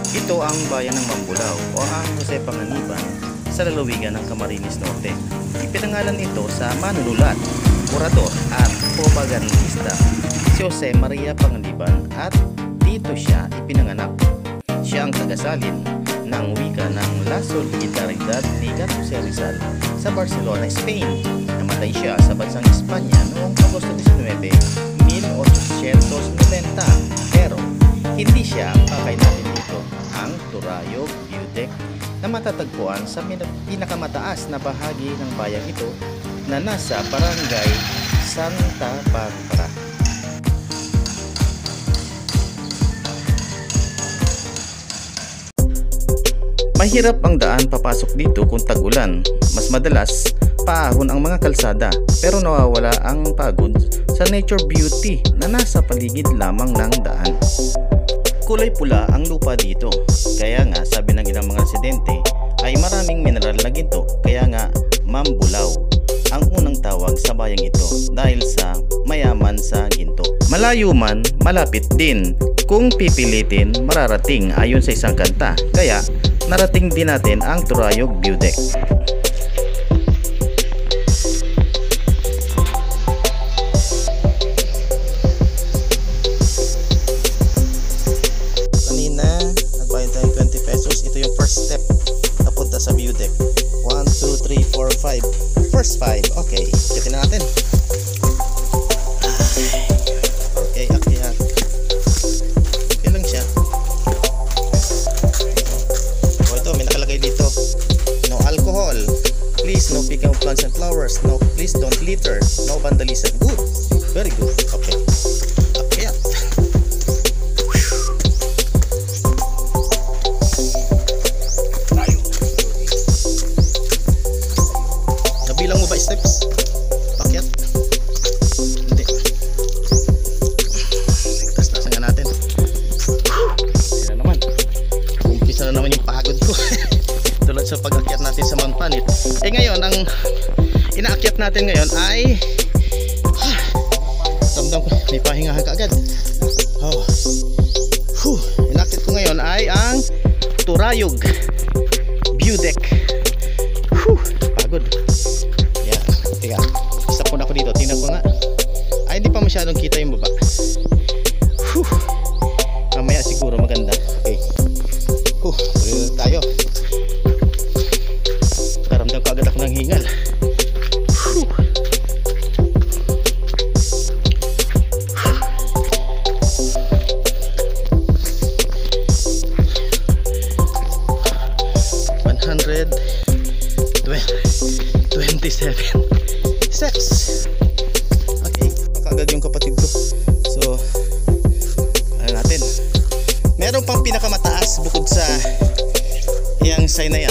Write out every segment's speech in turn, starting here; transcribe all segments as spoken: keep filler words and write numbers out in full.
Ito ang bayan ng Mambulau o ang Jose Panganiban sa lalawigan ng Camarines Norte. Ipinangalan ito sa manunulat, orador at propagandista si Jose Maria Panganiban at dito siya ipinanganak. Siya ang tagasalin ng wika ng La Solidaridad ni Jose Rizal sa Barcelona, Spain. Namatay siya sa bansang Espanya noong Agosto nineteen, mil ochocientos noventa. Pero hindi siya pakay natin dito. Ang Turayog View Deck na matatagpuan sa pinakamataas na bahagi ng bayang ito na nasa Barangay Santa Barbara. Mahirap ang daan papasok dito kung tag-ulan. Mas madalas, paahon ang mga kalsada pero nawawala ang pagod sa nature beauty na nasa paligid lamang ng daan. Kulay pula ang lupa dito, kaya nga sabi ng ilang mga residente ay maraming mineral na ginto, kaya nga Mambulau ang unang tawag sa bayang ito dahil sa mayaman sa ginto. Malayo man, malapit din. Kung pipilitin, mararating ayon sa isang kanta, kaya narating din natin ang Turayog View Deck. Kanina, nagbayad tayo twenty pesos. Ito yung first step napunta sa view deck. one, two, three, four, five. First five. Okay, kitin natin. Okay, akyat. Okay lang siya. O ito, may nakalagay dito. No alcohol. Please, no picking of plants and flowers. No, please don't litter. No vandalism. Good. Very good. Okay. Akyat. Nabilang mo ba steps? Akyat. Hindi. Taas-taasan nga natin. Kaya naman. Umpisa na naman yung pagod ko. Tulad sa pag-akyat natin sa Mount Panit. Eh ngayon, ang inaakyat natin ngayon ay damdam ko, may pahingahan ka agad. Oh. Whew. Inaakyat ko ngayon ay ang Turayog View Deck. Whew. Pagod. Yan. Teka, isa po na ako dito. Tingnan ko nga. Ay, hindi pa masyadong kita yung baba. Whew. Mamaya siguro maganda. Okay. Huh. Tuloy tayo. Karamdam ko agad ako ng hingal. Whew. one hundred twenty-seven steps. Okay, makagad yung kapatid ko. So, ano natin? Meron pang pinakamataas bukod sa yung sign na yan.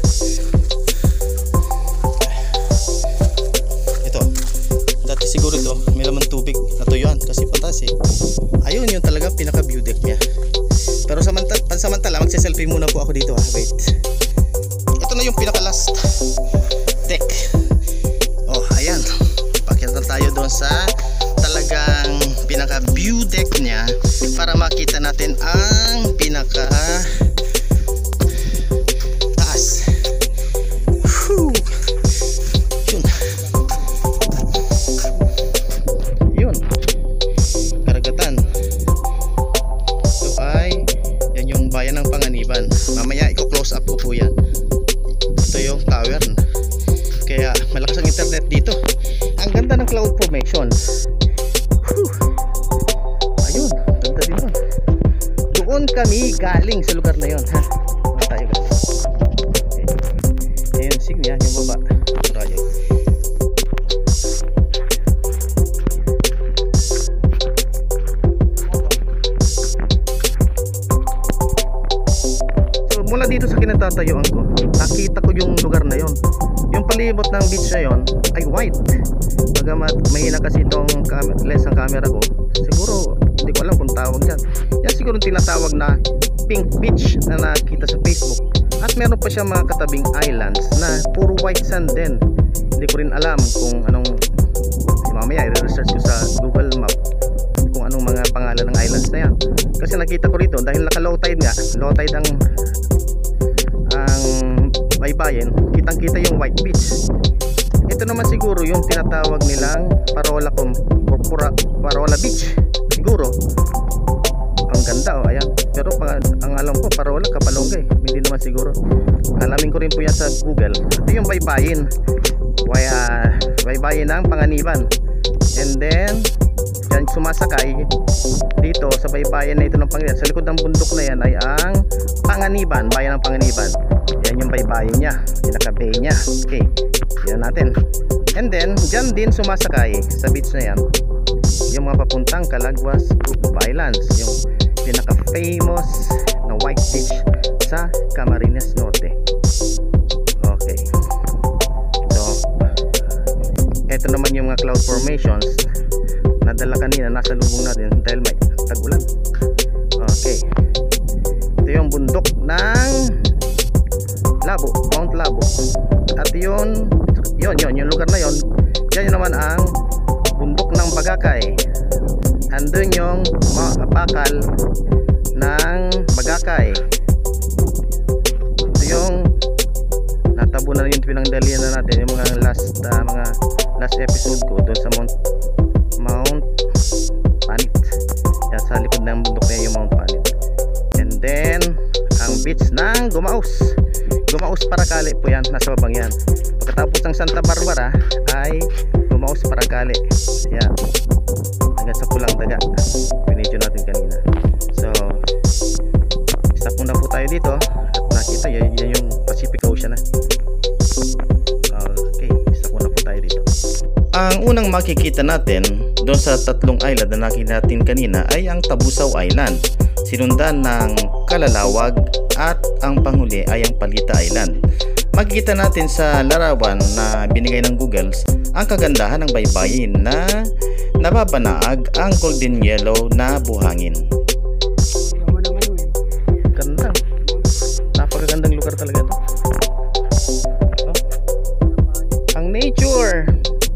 Ito. Dati siguro ito, may laman tubig. Natuyuan kasi patas eh. Ayun yung talaga pinaka view deck niya. Pero samantala, pansamantala, magse-selfie muna po ako dito ha. Wait. Ito na yung pinaka last deck. Oh, ayan. Pakita tayo doon sa talagang pinaka view deck niya para makita natin ang pinaka taas. Whew. Yun. Yun. Karagatan. Ito ay yan yung bayan ng Panganiban. Mamaya i-close up ko po yan. Ito yung tower. Kaya malakas ang internet dito. Ang ganda ng cloud formation. Whew. Ayun, ganda din yun. Doon kami galing sa lugar na yun ha. Doon tayo galing. Okay. Ayun, sige yan, yung baba. Tayo. So mula dito sa kinatatayuan ko, nakita ko yung lugar na yun. Yung palibot ng beach na yun ay white. Bagamat mahina kasi itong lens ng camera ko, siguro hindi ko alam kung tawag dyan. Yan siguro tinatawag na pink beach na nakita sa Facebook. At meron pa siya mga katabing islands na puro white sand din. Hindi ko rin alam kung anong, mamaya i-research ko sa Google Map kung anong mga mga pangalan ng islands na yan. Kasi nakita ko rito dahil naka low tide nga, low tide ang ang baybayin, kitang kita yung white beach. Ito naman siguro yung tinatawag nilang Parola Pura, Parola Beach siguro. Ang ganda, oh, ayan. Pero pang, ang alam ko Parola Kapalongga eh. Hindi naman siguro. Alamin ko rin po yan sa Google. Ito yung baybayin, Waya, baybayin ng Panganiban. And then dyan sumasakay dito sa baybayin na ito ng Panganiban. Sa likod ng bundok na yan ay ang Panganiban, bayan ng Panganiban. Yan yung baybayin niya, pinaka-bay niya. Okay, yan natin. And then dyan din sumasakay sa beach na yan yung mga papuntang Calaguas Group of Islands, yung pinaka-famous na white beach sa Camarines Norte. Okay, so ito naman yung mga cloud formations na dala kanina, nasa lubong natin dahil may tag-ulan. Okay, ito yung bundok ng Labo, Mount Labo. At yun, yun, yun, yung lugar na yun, yan yun naman ang bundok ng Bagakay. Andun yung bakal ng Bagakay. Ito yung natabo na yung pinangdalian na natin, yung mga last uh, mga last episode ko doon sa Mount Mount Panit. Yan sa likod ng bundok na yung Mount Panit. And then ang beach ng Gumaos, Gumaos Paracale po yan, nasa babang yan. Pagkatapos ng Santa Barbara ay Gumaos Paracale. Yan, hanggang sa Pulang Daga, pinidyo natin kanina. So stop muna po tayo dito at nakita yan, yan yung Pacific Ocean na. Okay, stop muna po tayo dito. Ang unang makikita natin doon sa tatlong island na nakita natin kanina ay ang Tabusaw Island, sinundan ng Kalalawag, at ang panghuli ay ang Palita Island. Makikita natin sa larawan na binigay ng Google ang kagandahan ng baybayin na nababanaag ang golden yellow na buhangin. Ganda, napakagandang lugar talaga ito. Oh, ang nature,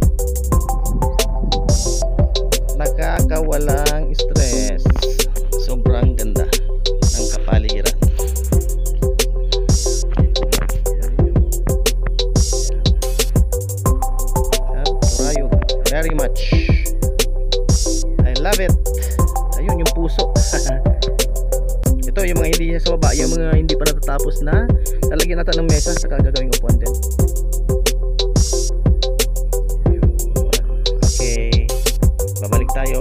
nakakawalang stress. Sobrang ganda ng kapaligiran. Very much, I love it. Ayun yung puso. Ito yung mga hindi sa baba, yung mga hindi pa natatapos na lalagyan natin ng mesa sa gagawing upuan din. Okay, babalik tayo.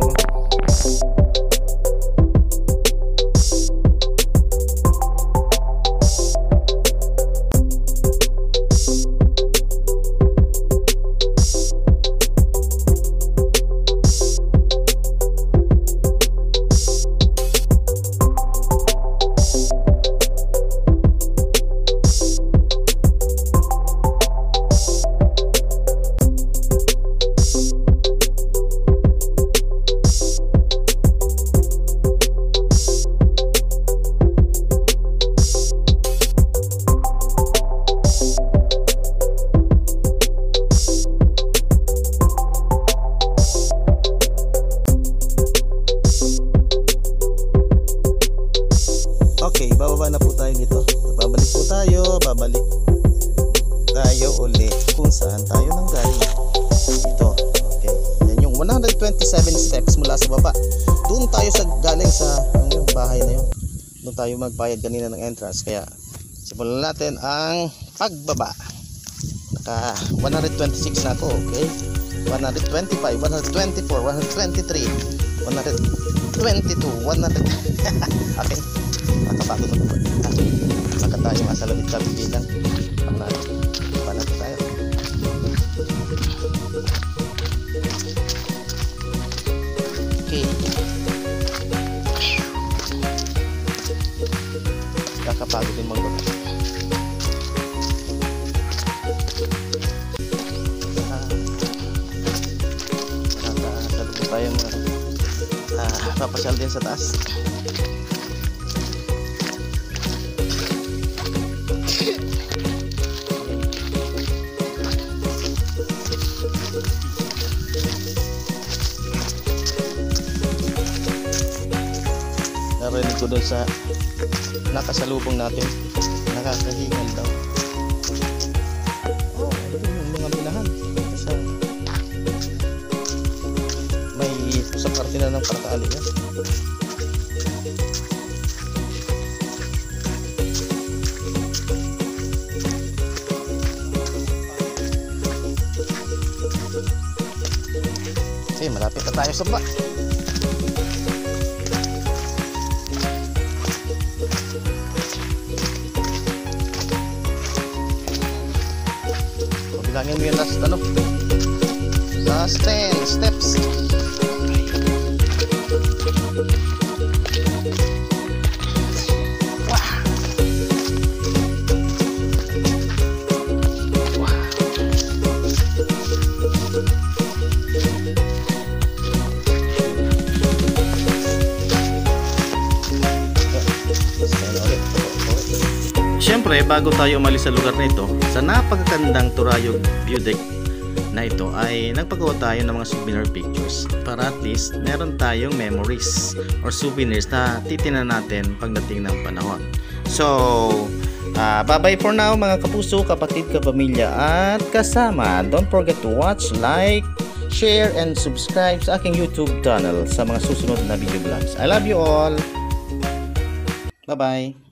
Okay, bababa na po tayo dito. Babalik po tayo, babalik tayo uli kung saan tayo nang galing. Dito. Okay. Yan yung one hundred twenty-seven steps mula sa baba. Doon tayo sa galing sa yung bahay na yun. Doon tayo magbayad kanina ng entrance. Kaya simulan natin ang pagbaba. Naka one hundred twenty-six na ako, okay? one hundred twenty-five, one hundred twenty-four, one hundred twenty-three, one hundred twenty-two, one hundred. Okay. Nakapagod na po. Maka tayo masalamit sa bibilang. Paano tayo? Okay. Nakapagod din magbaba. Nakasalubog tayo mga uh, papasyal din sa taas. ko doon sa nakasalubong natin. Nakakahingal daw. Oh, ito yung mga bilahan. So, may sa parte na ng parakaali yan. Kasi malapit na tayo sa baba. Bilangin mo yung last ano, last ten steps. Wow. Wow. Siyempre, bago tayo umalis sa lugar na ito, sa napakagandang Turayog view deck na ito ay nagpagawa tayo ng mga souvenir pictures para at least meron tayong memories or souvenirs na titinan natin pagdating ng panahon. So, uh, bye bye for now mga kapuso, kapatid, kapamilya at kasama. Don't forget to watch, like, share and subscribe sa aking YouTube channel sa mga susunod na video vlogs. I love you all. Bye bye.